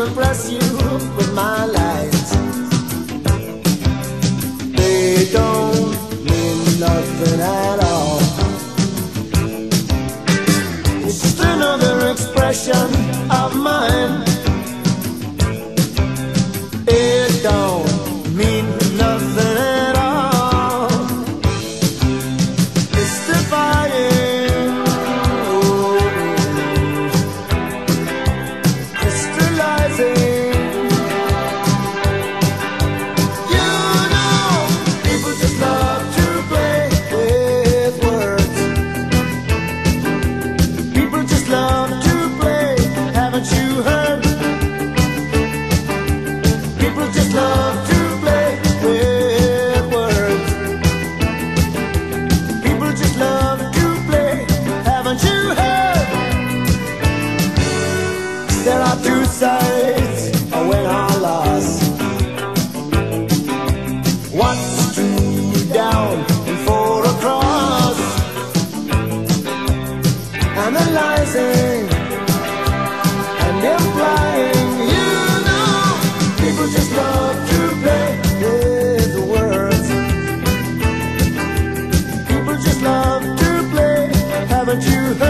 impress you with my lights. They don't mean nothing at all. It's just another expression of mine. It don't mean nothing at all. It's defying, crystallizing. You know, people just love to play with words. People just love to play, haven't you heard? People just love to play with words. People just love to play, haven't you heard? There are two sides, a win or loss. What's two down and four across? Analyzing and implying, you know, people just love to play with words. People just love to play, haven't you heard?